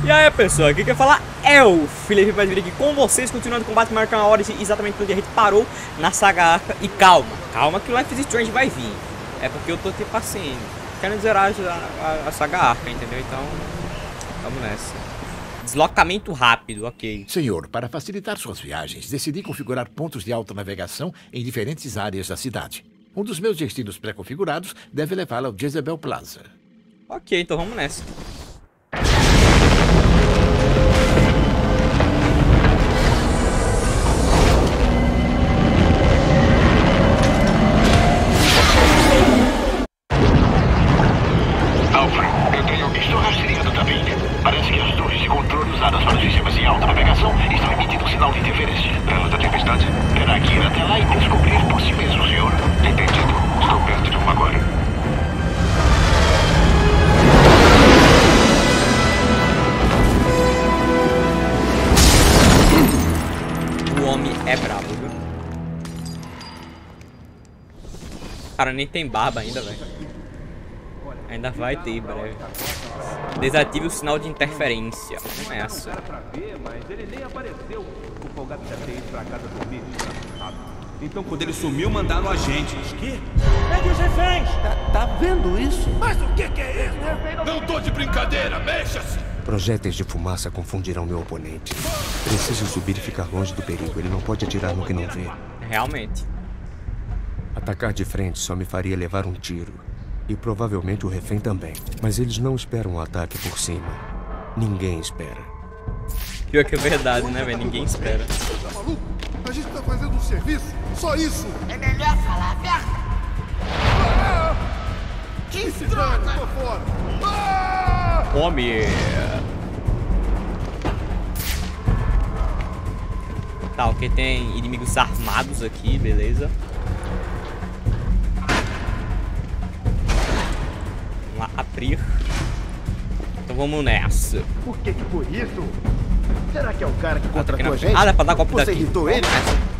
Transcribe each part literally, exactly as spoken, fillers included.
E aí pessoal, aqui quer falar é o Felipe, vai vir aqui com vocês, continuando com Batman Arkham Origins, exatamente onde a gente parou na saga Arkham. E calma, calma que o Life is Strange vai vir. É porque eu tô tipo assim, querendo zerar a, a, a saga Arkham, entendeu? Então, vamos nessa. Deslocamento rápido, ok. Senhor, para facilitar suas viagens, decidi configurar pontos de autonavegação em diferentes áreas da cidade. Um dos meus destinos pré-configurados deve levá-la ao Jezebel Plaza. Ok, então vamos nessa. Alfred, eu tenho... Estou rastreando também. Parece que as torres de controle usadas para sistemas de alta navegação estão emitindo um sinal de interferência. Ela da tempestade? Terá que ir até lá e descobrir por si mesmo, senhor. Entendido. Estou perto de uma agora. O homem é brabo, viu? Cara, nem tem barba ainda, velho. Ainda vai ter em breve. Desative o sinal de interferência. Como é essa? Então quando ele sumiu, mandaram a gente. Que? Pegue os reféns! Tá, tá vendo isso? Mas o que, que é isso? Não tô de brincadeira, mexa-se! Projéteis de fumaça confundirão meu oponente. Preciso subir e ficar longe do perigo. Ele não pode atirar no que não vê. Realmente. Atacar de frente só me faria levar um tiro. E provavelmente o refém também. Mas eles não esperam um ataque por cima. Ninguém espera. Pior que é verdade, né, velho? Ninguém espera. Tá maluco? A gente tá fazendo um serviço? Só isso? É melhor falar a verdade. Ah! Que Se dane, tô fora! Ah! Homem. Tá, ok, tem inimigos armados aqui, beleza. Vamos lá, abrir. Então vamos nessa. Por que que foi isso? Será que é o cara que Ah, contratou a gente? ah, dá pra dar golpe Você daqui. irritou ele?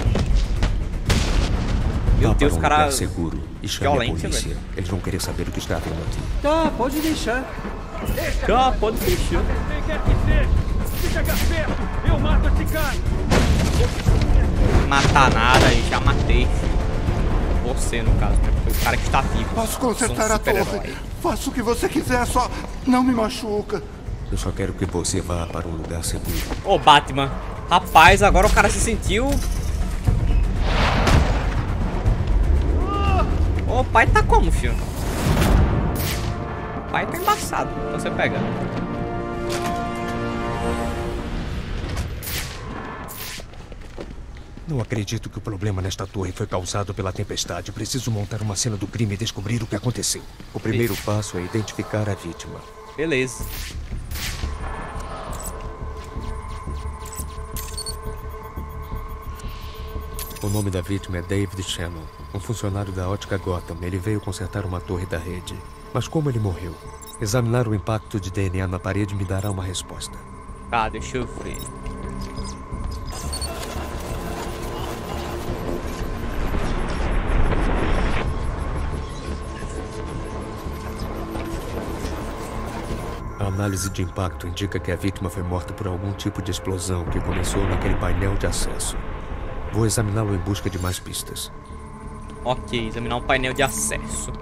Meu Vá Deus, para um cara. lugar seguro e chame a Violência, polícia. velho. Eles vão querer saber o que está havendo aqui. Tá, pode deixar. Ah, pode fechar. Quem quer que seja, se chegar perto, eu mato esse cara. Matar nada, eu já matei. Você, no caso, né? Foi o cara que está vivo. Posso Sou um consertar a torre. super-herói. Faça o que você quiser, só não me machuca. Eu só quero que você vá para um lugar seguro. Ô, Batman. Rapaz, agora o cara se sentiu... Ô, o pai tá como, filho? O pai tá embaçado. Então você pega. Não acredito que o problema nesta torre foi causado pela tempestade. Preciso montar uma cena do crime e descobrir o que aconteceu. O primeiro passo é identificar a vítima. Beleza. O nome da vítima é David Shannon, um funcionário da ótica Gotham. Ele veio consertar uma torre da rede. Mas como ele morreu? Examinar o impacto de D N A na parede me dará uma resposta. Tá, deixa eu ver. A análise de impacto indica que a vítima foi morta por algum tipo de explosão que começou naquele painel de acesso. Vou examiná-lo em busca de mais pistas. Ok, examinar um painel de acesso.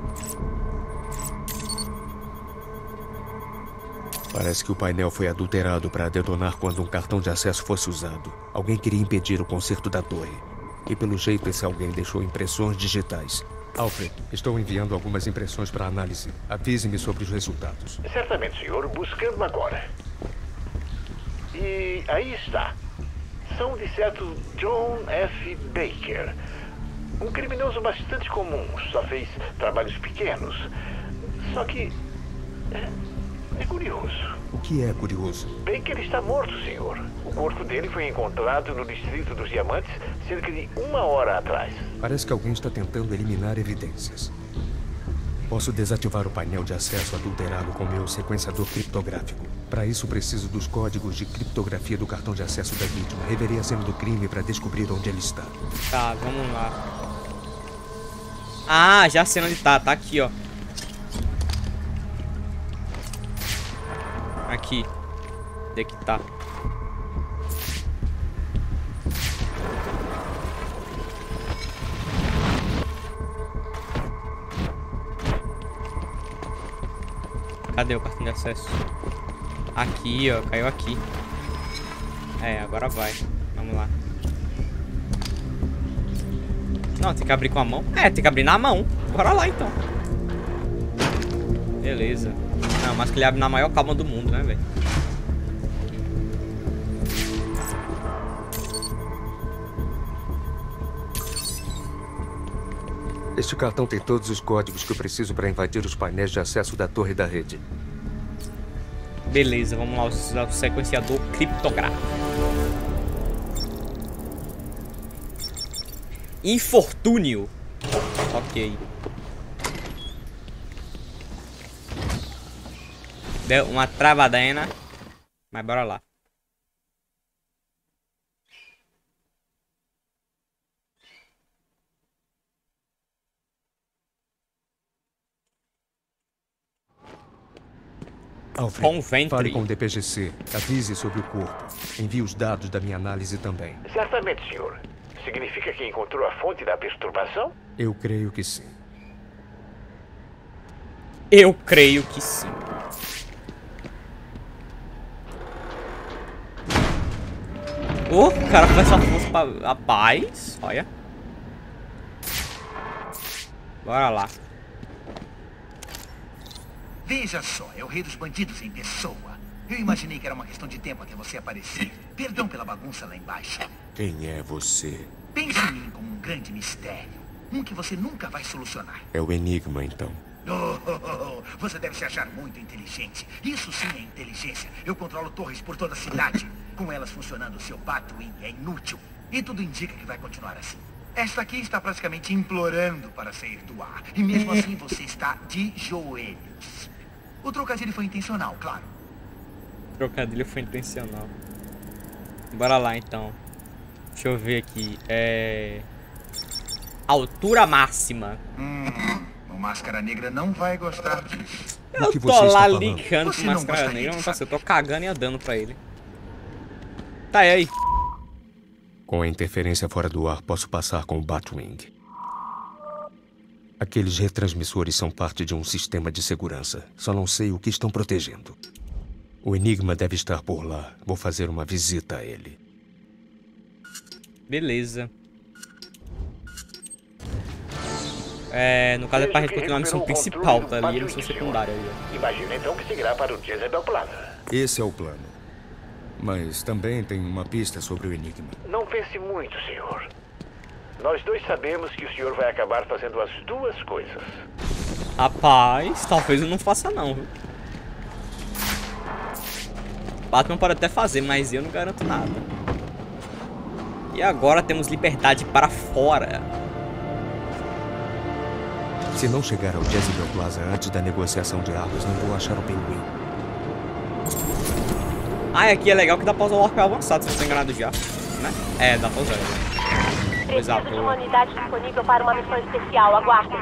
Parece que o painel foi adulterado para detonar quando um cartão de acesso fosse usado. Alguém queria impedir o conserto da torre. E pelo jeito esse alguém deixou impressões digitais. Alfred, estou enviando algumas impressões para análise. Avise-me sobre os resultados. Certamente, senhor. Buscando agora. E aí está. São de certo John F. Baker. Um criminoso bastante comum. Só fez trabalhos pequenos. Só que... É, é curioso. O que é curioso? Baker está morto, senhor. O corpo dele foi encontrado no Distrito dos Diamantes cerca de uma hora atrás. Parece que alguém está tentando eliminar evidências. Posso desativar o painel de acesso adulterado com meu sequenciador criptográfico. Para isso, preciso dos códigos de criptografia do cartão de acesso da vítima. Reverei a cena do crime para descobrir onde ele está. Tá, vamos lá. Ah, já sei onde tá. Tá aqui, ó. Aqui. Cadê que tá? Cadê o cartão de acesso? Aqui, ó. Caiu aqui. É, agora vai. Vamos lá. Não, tem que abrir com a mão. É, tem que abrir na mão. Bora lá, então. Beleza. Não, mas que ele abre na maior calma do mundo, né, velho? Este cartão tem todos os códigos que eu preciso para invadir os painéis de acesso da torre da rede. Beleza, vamos lá usar o sequenciador criptográfico. Infortúnio. Ok. Deu uma travadena. Mas bora lá. Alfred, fale com o D P G C. Avise sobre o corpo. Envie os dados da minha análise também. Certamente, senhor. Significa que encontrou a fonte da perturbação? Eu creio que sim. Eu creio que sim. Oh, o cara faz essa força pra... A paz. Olha. Bora lá. Veja só, é o rei dos bandidos em pessoa. Eu imaginei que era uma questão de tempo até você aparecer. Perdão pela bagunça lá embaixo. Quem é você? Pense em mim como um grande mistério. Um que você nunca vai solucionar. É o Enigma, então. Oh, oh, oh, oh. Você deve se achar muito inteligente. Isso sim é inteligência. Eu controlo torres por toda a cidade. Com elas funcionando, o seu Batwing é inútil. E tudo indica que vai continuar assim. Esta aqui está praticamente implorando para sair do ar. E mesmo assim você está de joelhos. O trocadilho foi intencional, claro. O trocadilho foi intencional. Bora lá, então. Deixa eu ver aqui. É... Altura máxima. Hum, o Máscara Negra não vai gostar disso. Eu que tô você lá está ligando Você pro não Máscara gostaria Negra. de Não faço, eu saber. tô cagando e andando pra ele. Tá, e aí? Com a interferência fora do ar, posso passar com o Batwing. Aqueles retransmissores são parte de um sistema de segurança. Só não sei o que estão protegendo. O Enigma deve estar por lá. Vou fazer uma visita a ele. Beleza. É, no caso é pra gente continuar a missão principal, tá ali, a missão secundária aí, ó. Imagina então que seguirá para o Jezebel Plaza. Esse é o plano. Mas também tem uma pista sobre o Enigma. Não pense muito, senhor. Nós dois sabemos que o senhor vai acabar fazendo as duas coisas. Rapaz, talvez eu não faça não, viu? Batman pode até fazer, mas eu não garanto nada. E agora temos liberdade para fora. Se não chegar ao Jezebel Plaza antes da negociação de armas, não vou achar o Pinguim. Ah, e aqui é legal que dá pra usar o Warp avançado, se eu não tô enganado já, né? É, dá pra usar. Preciso de uma unidade disponível para uma missão especial. Aguardem.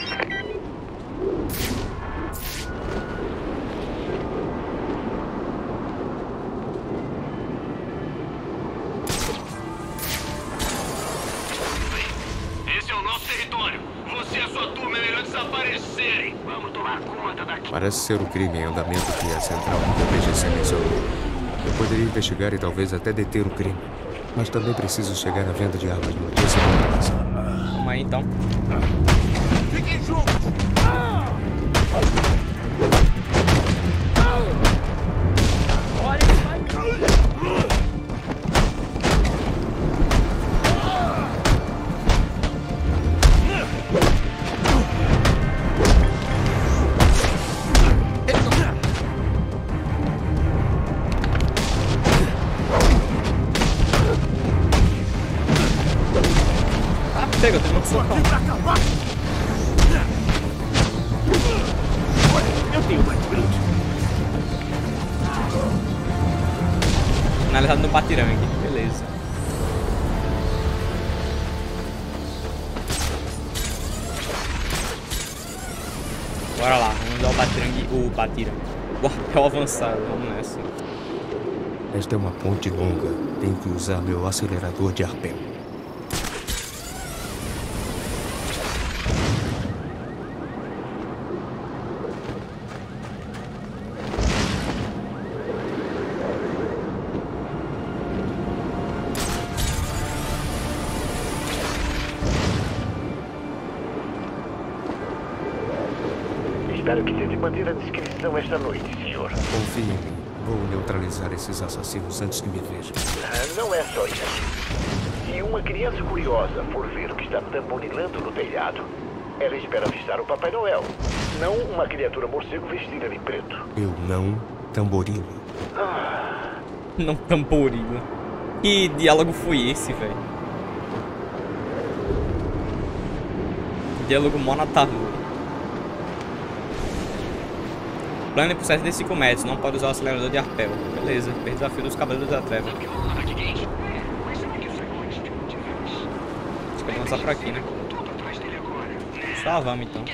Esse é o nosso território. Você e a sua turma é melhor desaparecerem. Vamos tomar conta daqui. Parece ser o crime em andamento que a central do P G C mencionou. Eu poderia investigar e talvez até deter o crime. Mas também preciso chegar à venda de armas no Jezebel Plaza. Vamos aí, então. Fiquem juntos. Pega, eu tenho uma socão. Eu tenho mais grande. Finalizado no Batirangue, beleza. Bora lá, vamos usar o Batirangue, o Batirangue. O arpel avançado, vamos nessa. Esta é uma ponte longa. Tenho que usar meu acelerador de arpel. Espero que tente manter a descrição esta noite, senhor. Confie em mim. Vou neutralizar esses assassinos antes que me vejam. Ah, não é só isso. Se uma criança curiosa for ver o que está tamborilando no telhado, ela espera avistar o Papai Noel, não uma criatura morcego vestida de preto. Eu não tamborilo. Ah. Não tamborilo. Que diálogo foi esse, velho? Diálogo monotarno. Plane por setenta e cinco metros, não pode usar o acelerador de arpel. Beleza, fez desafio dos Cavaleiros da Treva. Acho que eu vou lançar por aqui, né? Só vamos então.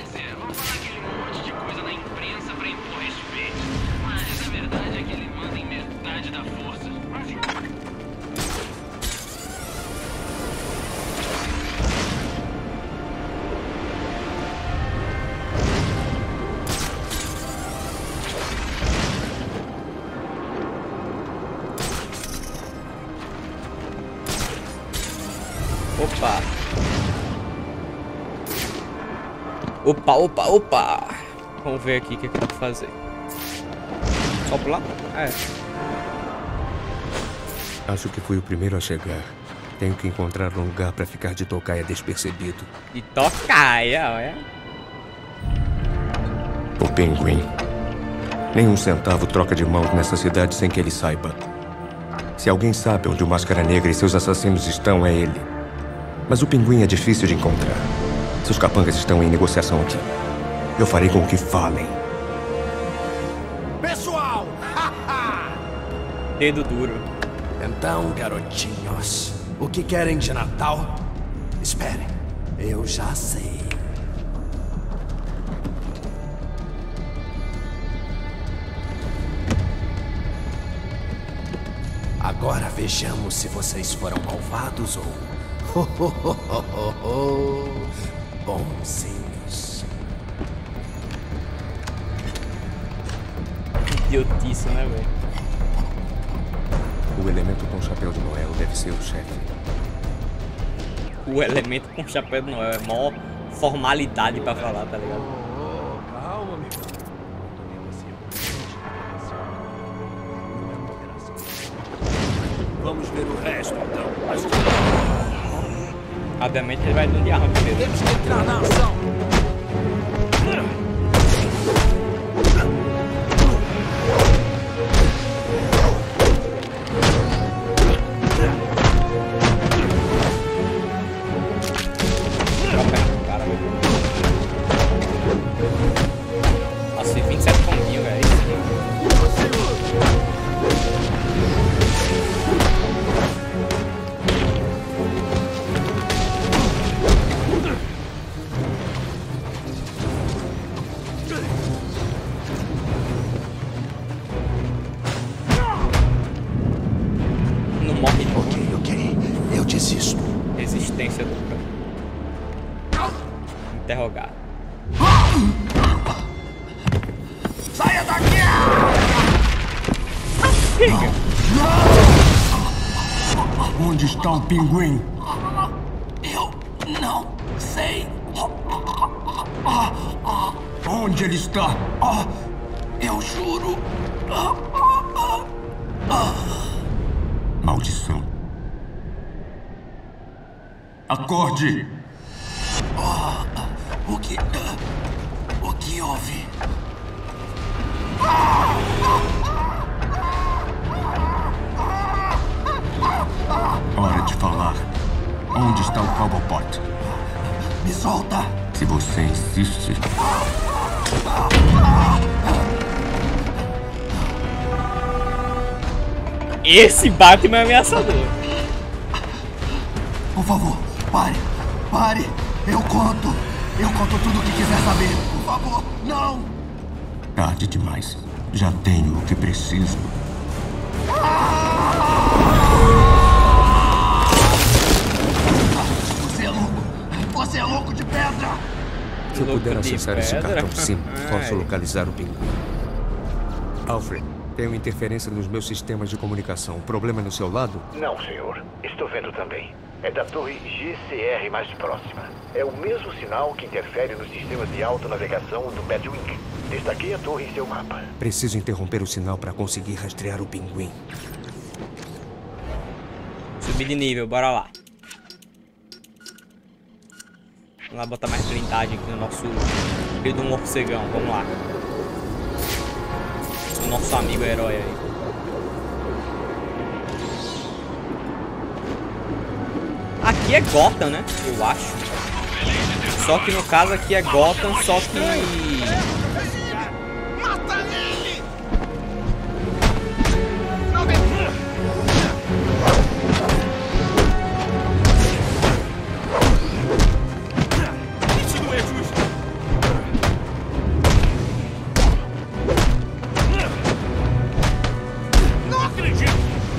Opa. Opa, opa, opa. Vamos ver aqui o que, que dá pra fazer. Só pular? É. Acho que fui o primeiro a chegar. Tenho que encontrar um lugar pra ficar de tocaia despercebido. De tocaia, olha. O Pinguim. Nem um centavo troca de mãos nessa cidade sem que ele saiba. Se alguém sabe onde o Máscara Negra e seus assassinos estão, é ele. Mas o Pinguim é difícil de encontrar. Seus capangas estão em negociação aqui. Eu farei com que falem. Pessoal! Dedo duro. Então, garotinhos, o que querem de Natal? Esperem, eu já sei. Agora vejamos se vocês foram malvados ou... bonzinhos. Idiotice, né, velho? O elemento com chapéu de Noel deve ser o chefe. O elemento com chapéu de Noel é mó formalidade pra falar, tá ligado? Calma, meu. Vamos ver o resto, então. Mas... Obviamente ele vai dar um de arma primeiro. Temos que entrar na ação. Nossa, vinte e sete pontinhos, velho. Não morre não. Ok, ok. Eu desisto. Resistência dupla. Interrogar. Saia daqui! Onde está o Pinguim? Eu não sei. Onde ele está? Eu juro. Maldição. Acorde! O que... O que houve? Hora de falar. Onde está o Cobblepot? Me solta! Se você insiste... Esse Batman é ameaçador. Por favor, pare! Pare! Eu conto! Eu conto tudo o que quiser saber! Por favor, não! Tarde demais. Já tenho o que preciso. Ah! Você é louco! Você é louco de pedra! Se eu puder acessar esse cartão SIM, posso localizar o pinguim. Alfred, tenho interferência nos meus sistemas de comunicação. O problema é no seu lado? Não, senhor. Estou vendo também. É da torre G C R mais próxima. É o mesmo sinal que interfere nos sistemas de autonavegação do Batwing. Destaquei a torre em seu mapa. Preciso interromper o sinal para conseguir rastrear o pinguim. Subir de nível, bora lá. Vamos lá botar mais blindagem aqui no nosso querido morcegão. Vamos lá. O nosso amigo herói aí. Aqui é Gotham, né? Eu acho. Só que no caso aqui é Gotham, só que... Mata ele! Isso não é justo. Não acredito.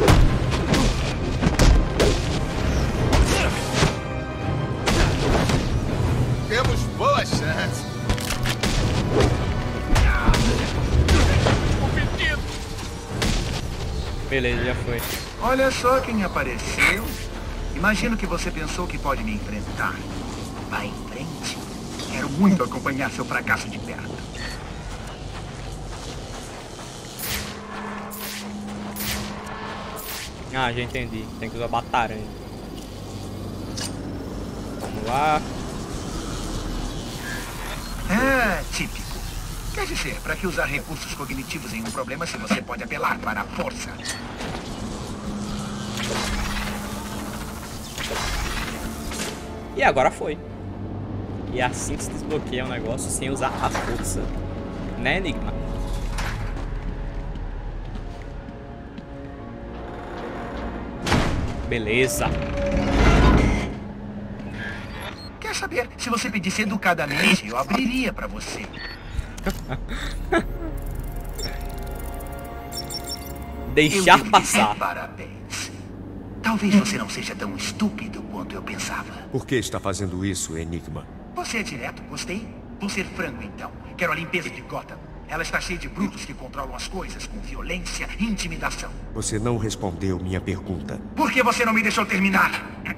Temos boa chance. Beleza, já foi. Olha só quem apareceu. Imagino que você pensou que pode me enfrentar. Vá em frente. Quero muito acompanhar seu fracasso de perto. Ah, já entendi. Tem que usar bataranha. Vamos lá. É, típico. Quer dizer, para que usar recursos cognitivos em um problema se você pode apelar para a força? E agora foi. E assim que se desbloqueia o negócio sem usar a força. Né, Enigma? Beleza. Quer saber? Se você pedisse educadamente, eu abriria para você. Deixar eu passar. Parabéns. Talvez você não seja tão estúpido quanto eu pensava. Por que está fazendo isso, Enigma? Você é direto, gostei? Vou ser franco, então. Quero a limpeza de Gotham. Ela está cheia de brutos que controlam as coisas com violência e intimidação. Você não respondeu minha pergunta. Por que você não me deixou terminar?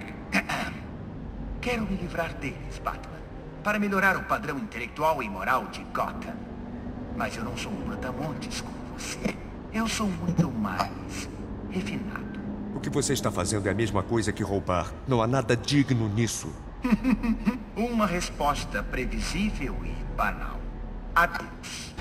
Quero me livrar deles, Batman, para melhorar o padrão intelectual e moral de Gotham. Mas eu não sou um brutamontes como você. Eu sou muito mais refinado. O que você está fazendo é a mesma coisa que roubar. Não há nada digno nisso. Uma resposta previsível e banal. Adeus.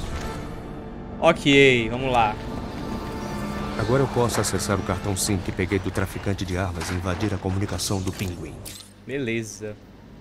Ok, vamos lá. Agora eu posso acessar o cartão SIM que peguei do traficante de armas e invadir a comunicação do pinguim. Beleza.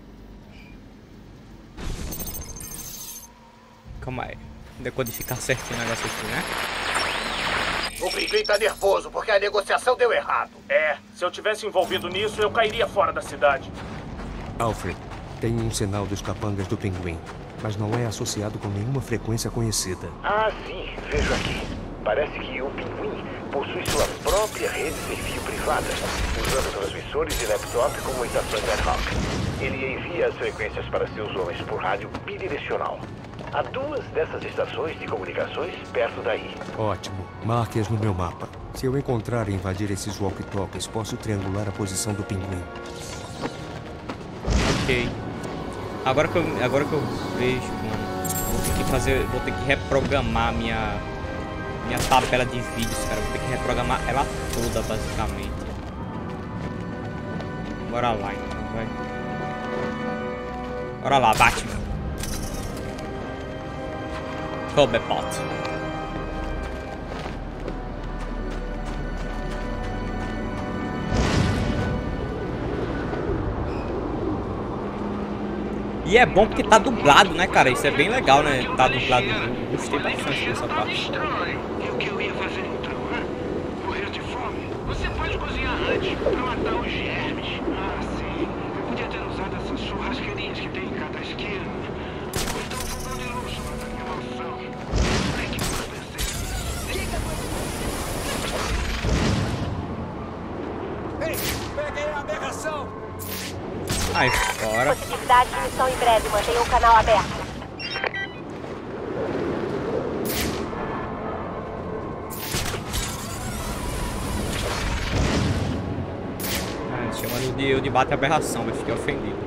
Calma aí. Ainda codificar certinho o negócio aqui, né? O Pinguim tá nervoso porque a negociação deu errado. É, se eu tivesse envolvido nisso, eu cairia fora da cidade. Alfred, tem um sinal dos capangas do pinguim, mas não é associado com nenhuma frequência conhecida. Ah, sim. Vejo aqui. Parece que o Pinguim possui sua própria rede sem fio privada, usando transmissores e laptop como estações ad hoc. Ele envia as frequências para seus homens por rádio bidirecional. Há duas dessas estações de comunicações perto daí. Ótimo. Marque-as no meu mapa. Se eu encontrar e invadir esses walkie-talkies, posso triangular a posição do pinguim. Ok. Agora que eu, agora que eu vejo, mano, vou ter que fazer, vou ter que reprogramar minha minha tabela de vídeos, cara. Vou ter que reprogramar ela toda, basicamente. Bora lá, então, vai. Bora lá, Batman. Cobblepot. E é bom porque tá dublado, né, cara? Isso é bem legal, né? Tá dublado. Eu gostei bastante dessa parte. E o que eu ia fazer então, né? Morrer de fome? Você pode cozinhar antes pra matar os germes. Ah, sim. Eu podia ter usado essas churrasqueirinhas que tem em cada esquina. Ou então um fogão de luxo lá na minha mansão. É que eu pensei. Aí, fora. Possibilidade de missão em breve. Mantenha o canal aberto. Ah, chamando de eu de bate aberração, mas fiquei ofendido.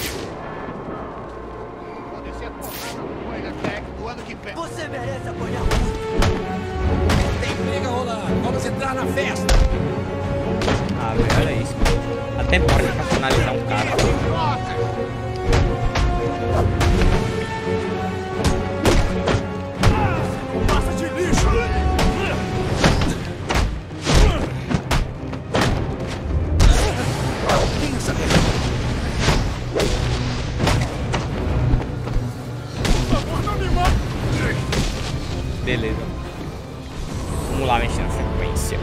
Você merece apanhar muito. Tem briga rolando. Vamos entrar na festa. Ah, velho, olha isso. A temporada pra finalizar um cara. Massa de lixo. Beleza. Vamos lá mexer na sequência.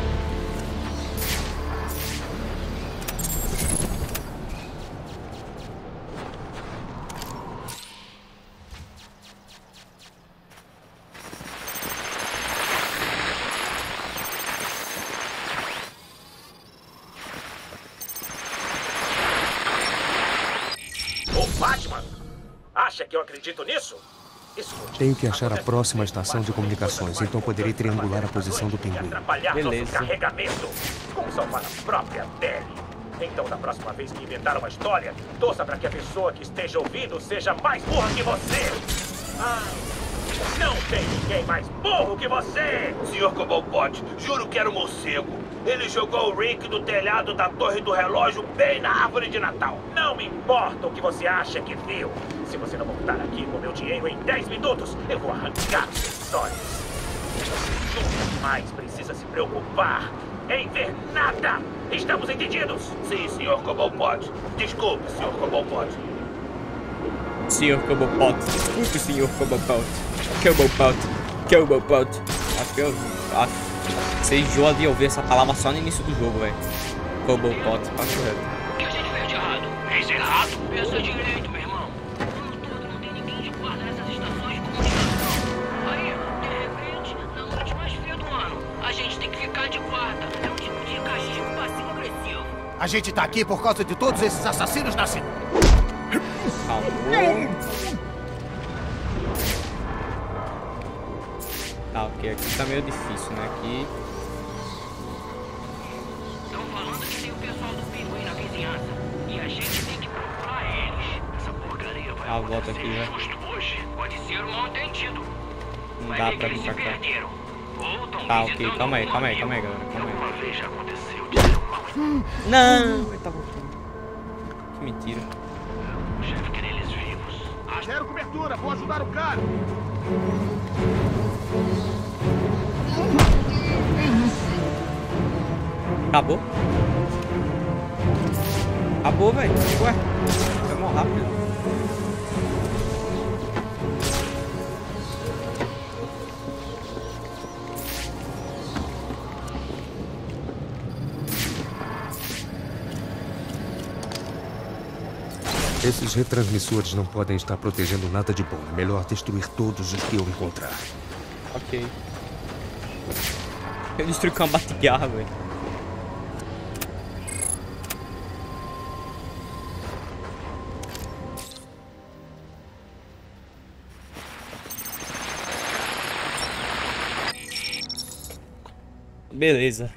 Ô, Batman! Acha que eu acredito nisso? Escute. Tenho que achar a próxima estação de comunicações, então poderei triangular a posição do pinguim. Beleza. Carregamento. Como salvar a própria pele. Então, da próxima vez que inventar uma história, torça para que a pessoa que esteja ouvindo seja mais burra que você. Ai, não tem ninguém mais burro que você. senhor Cobblepot, juro que era um morcego. Ele jogou o Rick do telhado da torre do relógio bem na árvore de Natal. Não me importa o que você acha que viu. Se você não voltar aqui com meu dinheiro em dez minutos, eu vou arrancar os seus olhos. Você nunca mais precisa se preocupar em ver nada. Estamos entendidos? Sim, senhor Cobblepot. Desculpe, senhor Cobblepot. senhor Cobblepot, desculpe, senhor Cobblepot. Cobblepot, Cobblepot. Acho que eu... Acho... Você enjoa de ouvir essa palavra só no início do jogo, velho. Cobblepot, tá correto. O que a gente fez de errado? Fez errado? Pensa direito, meu irmão. O ano todo não tem ninguém de guarda nessas estações de comunicação. Aí, de repente, na noite mais fria do ano, a gente tem que ficar de guarda. É um tipo de castigo passivo-agressivo. A gente tá aqui por causa de todos esses assassinos na cidade. Calma. Tá, ok, aqui tá meio difícil, né? Aqui. Estão falando que tem o pessoal do pinguim na vizinhança. E a gente tem que procurar eles. Essa porcaria vai Ah, volta aqui, né? justo hoje. Pode ser um mal entendido. Não Vai dá ver pra que vir eles pra se cá. perderam. Ou tão Tá, ok, visitando calma aí, algum calma aí, amigo. calma aí, galera, calma aí. Uma vez já aconteceu de ser um mal. Não! Ele tá voltando. Que mentira. O chefe quer eles vivos. Zero cobertura, vou ajudar o cara. Acabou? Acabou, velho. Ué, foi mó rápido. Esses retransmissores não podem estar protegendo nada de bom. É melhor destruir todos os que eu encontrar. Ok. Eu destruí com uma bate-guerra, velho. Beleza.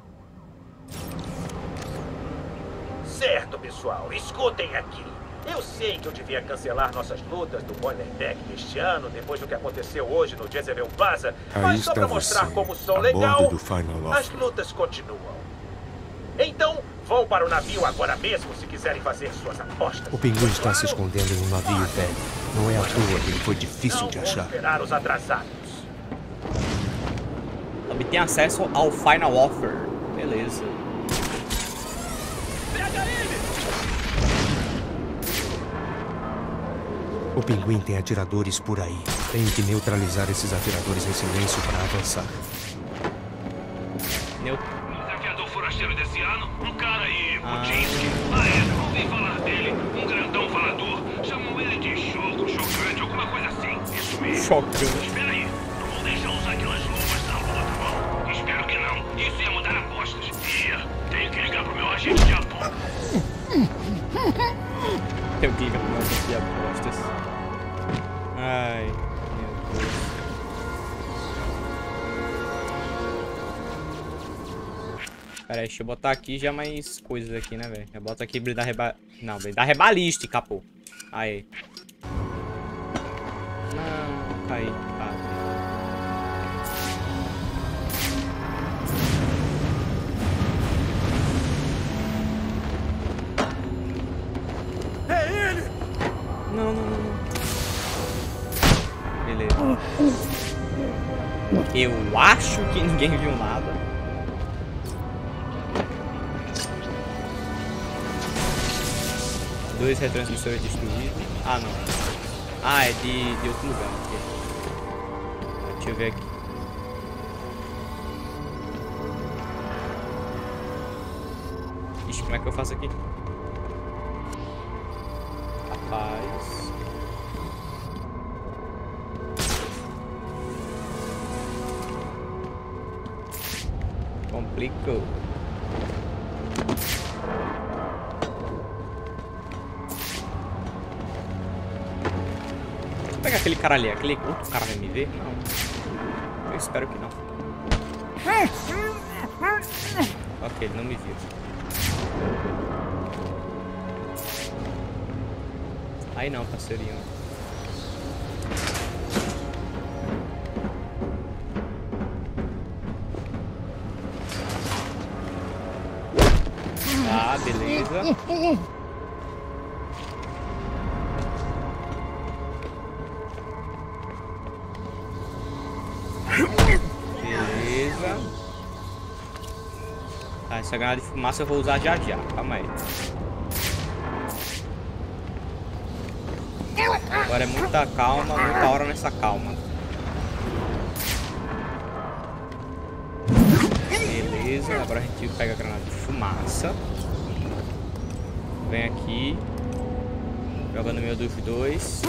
Certo, pessoal, escutem aqui. Eu sei que eu devia cancelar nossas lutas do Boiler Deck deste ano, depois do que aconteceu hoje no Jezebel Plaza, Aí mas só está pra mostrar você, como sou a legal, bordo do Final as Offer. lutas continuam. Então, vão para o navio agora mesmo se quiserem fazer suas apostas. O pinguim está se escondendo em um navio velho. Não é à toa que ele foi difícil Não de vou achar. esperar os atrasados. Obtém acesso ao Final Offer. Beleza. O pinguim tem atiradores por aí. Tenho que neutralizar esses atiradores em silêncio para avançar. Neu... O desafiador forasteiro desse ano, o cara aí, Ah. Putinski. Ah, é, ouvi falar dele. Um grandão falador. Chamam ele de choco, chocante, alguma coisa assim. Isso mesmo. Chocante. Espera aí. Não vou deixar usar aquelas luvas na luta, não. Espero que não. Isso ia mudar apostas. Ia. Tenho que ligar pro meu agente de aposta. Pera aí, deixa eu botar aqui já mais coisas aqui, né, velho? Já bota aqui blindar reba... Não, blindar rebalística, pô. Aí. Não, caí. Ah. É ele! Não, não, não. Beleza. Eu acho que ninguém viu nada. Dois retransmissores destruídos. Ah, não. Ah, é de, de outro lugar. Okay. Deixa eu ver aqui. Ixi, como é que eu faço aqui? Rapaz. Complicou. Vou pegar aquele cara ali. Aquele outro cara vai me ver? Não. Eu espero que não. Ok, ele não me viu. Aí não, parceirinho. Ah, beleza. Beleza. Tá, essa granada de fumaça eu vou usar já já. Calma aí. Agora é muita calma, muita hora nessa calma. Beleza, agora a gente pega a granada de fumaça. Vem aqui. Joga no meio dos dois.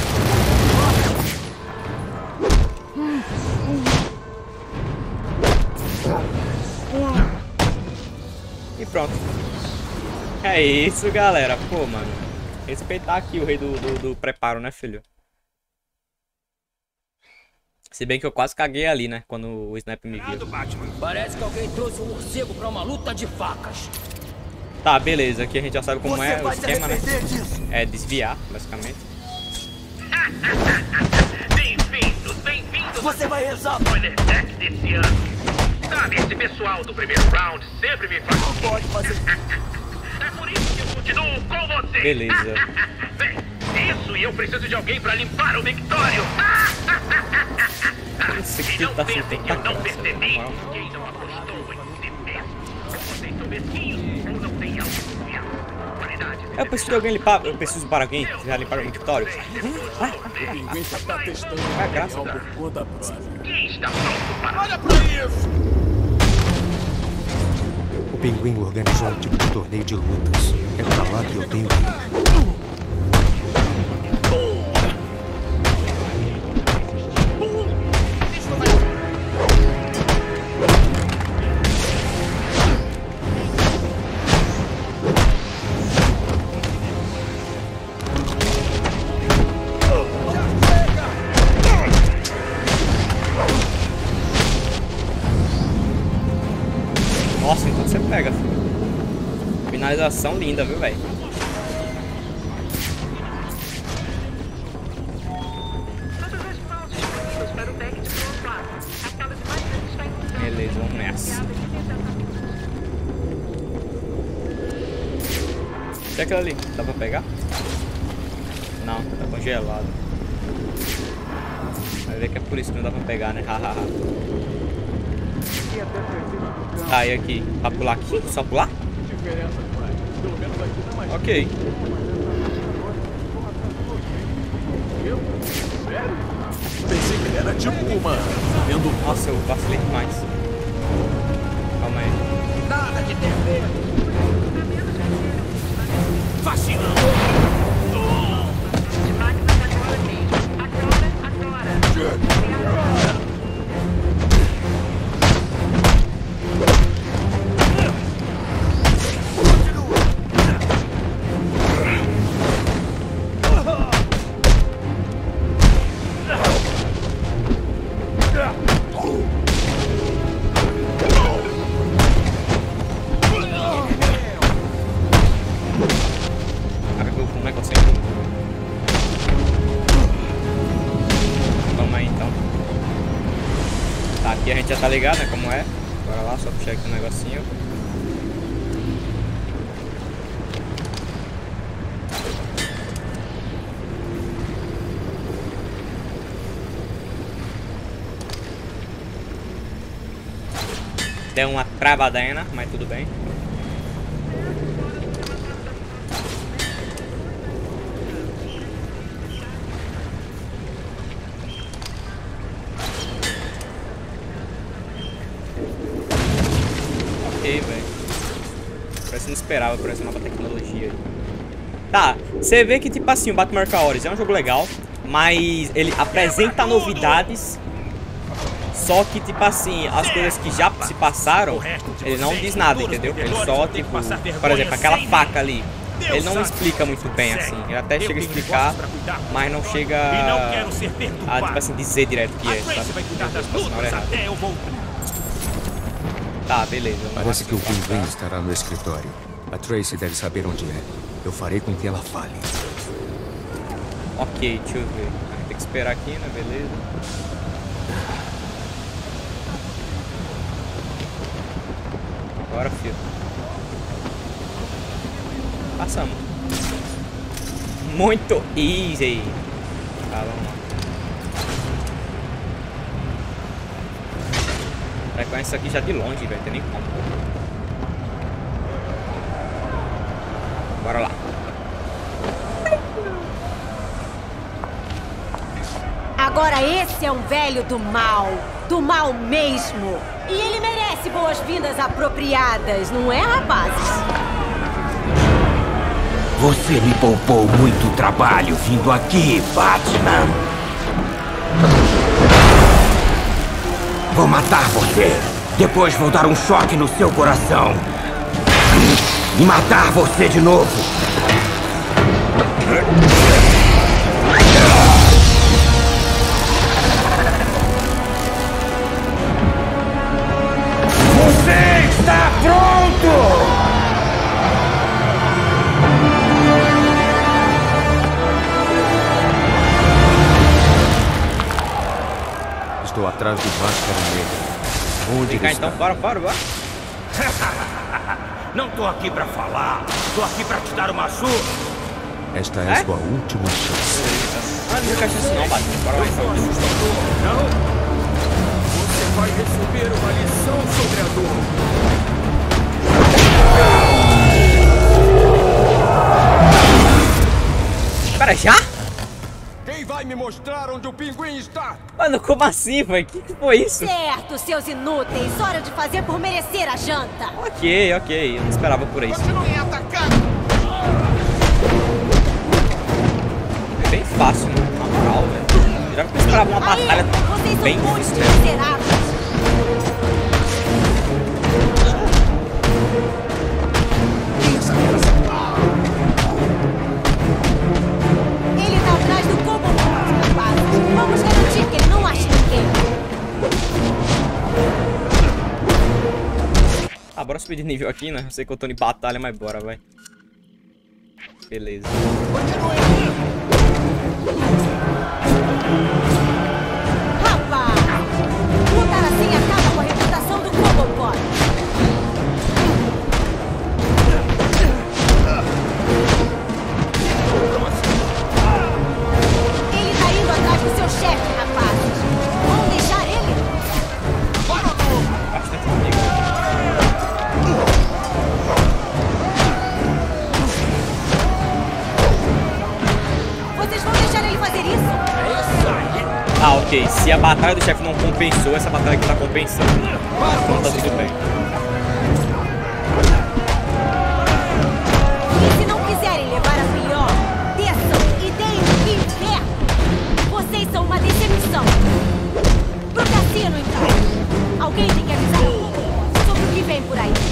E pronto. É isso, galera. Pô, mano. Respeitar aqui o rei do, do, do preparo, né, filho? Se bem que eu quase caguei ali, né? Quando o sniper me viu. Parece que alguém trouxe um morcego pra uma luta de facas. Tá, beleza. Aqui a gente já sabe como Você é o vai esquema, né? disso. É desviar, basicamente. Bem-vindos, bem-vindos. Você vai rezar. Spoiler Tech desse ano. Sabe, esse pessoal do primeiro round sempre me faz. Não pode fazer. É por isso que eu continuo com você. Beleza. Bem, isso, e eu preciso de alguém pra limpar o Victório. Esse E aqui não tá sem pensem que tanta eu não graça, percebi. na moral. Quem não apostou em si mesmo. Vocês são mesquinhos ou não têm autoconfiança. Qualidade. Eu preciso de alguém limpar. Eu preciso para alguém já limpar o Victório. Vai, O pinguim só tá testando vai, graça. por conta própria. Quem está pronto para... Olha pra isso! O Pinguim organizou um tipo de torneio de lutas. É pra lá que eu tenho que ir. Nossa, então você pega, filho. Finalização linda, viu, velho? Beleza, vamos nessa. E aquilo ali? Dá pra pegar? Não, tá congelado. Vai ver que é por isso que não dá pra pegar, né? Hahaha. Tá, e aqui? Pra pular aqui? Só pular? Ok. Pensei que ele era tipo uma... Vendo... Nossa, eu vacilei demais. Calma aí. Nada de defesa. Vacilando. Tá, aqui a gente já tá ligado, né, como é. Bora lá, só puxar aqui um negocinho. Deu uma travadena, mas tudo bem. Ok, velho. Parece que não esperava por essa nova tecnologia. Tá, você vê que tipo assim, o Batman Arkham Origins é um jogo legal, mas ele apresenta novidades. Só que, tipo assim, as coisas que já se passaram, ele não diz nada, entendeu? Ele só, tipo, por exemplo, aquela faca ali, ele não explica muito bem, assim. Ele até chega a explicar, mas não chega a, a tipo assim, dizer direto que é, sabe? Tá, beleza. Parece que o Pinguim estará no escritório. A Tracy deve saber onde é. Eu farei com que ela fale. Ok, deixa eu ver. Tem que esperar aqui, né? Beleza. Bora, filho. Passamos. Muito easy. Tá, vamos lá. Vai com isso aqui já de longe, velho. Tem nem como. Bora lá. Agora esse é um velho do mal. Do mal mesmo. E ele merece boas-vindas apropriadas, não é, rapazes? Você me poupou muito trabalho vindo aqui, Batman. Vou matar você. Depois vou dar um choque no seu coração. E matar você de novo. Você está pronto! Estou atrás do Máscara Negra. Onde ele está? Então, bora, bora, bora. Não tô aqui pra falar. Tô aqui pra te dar uma surra. Esta é, é? sua última chance. Ah, não quero chance não, Batman. Bora lá, então. Não? Você vai receber uma lição sobre a dor. Pera, já? Quem vai me mostrar onde o Pinguim está? Mano, como assim, velho? Que que foi isso? Certo, seus inúteis. Hora de fazer por merecer a janta. Ok, ok. Eu não esperava por isso. Continuem atacando. É bem fácil, né? Na moral, velho. Já que eu esperava uma Aí, batalha bem difícil. Ele tá atrás do Cobo. Vamos garantir que ele não ache ninguém. Ah, bora subir de nível aqui, né? Eu sei que eu tô em batalha, mas bora, vai. Beleza. Rapaz! Lutar assim acaba com a reputação do Cobobot. Ele tá indo atrás do seu chefe, rapazes. Vão deixar ele? Bora, bastante comigo. Vocês vão deixar ele fazer isso? Ah, ok. Se a batalha do chefe não compensou, essa batalha aqui tá compensando. Então tá tudo bem. E se não quiserem levar a pior, desçam e deem o que vier. Vocês são uma decepção. Pro cassino, então. Alguém tem que avisar o Cobobot sobre o que vem por aí.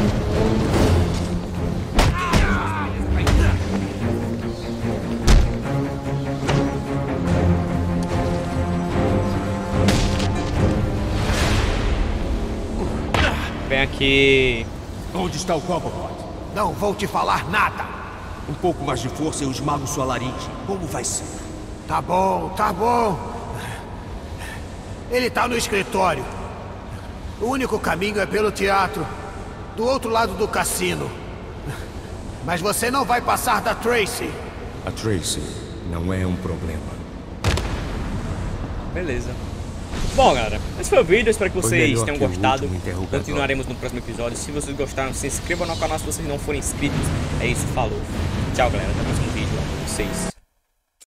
Vem aqui. Onde está o Cobobot? Não vou te falar nada. Um pouco mais de força e eu esmago sua laringe. Como vai ser? Tá bom, tá bom. Ele tá no escritório. O único caminho é pelo teatro, do outro lado do cassino. Mas você não vai passar da Tracy. A Tracy não é um problema. Beleza. Bom, galera, esse foi o vídeo, espero que vocês tenham que gostado. Continuaremos no próximo episódio. Se vocês gostaram, se inscrevam no canal se vocês não forem inscritos. É isso, falou. Tchau, galera, até o próximo vídeo lá com vocês.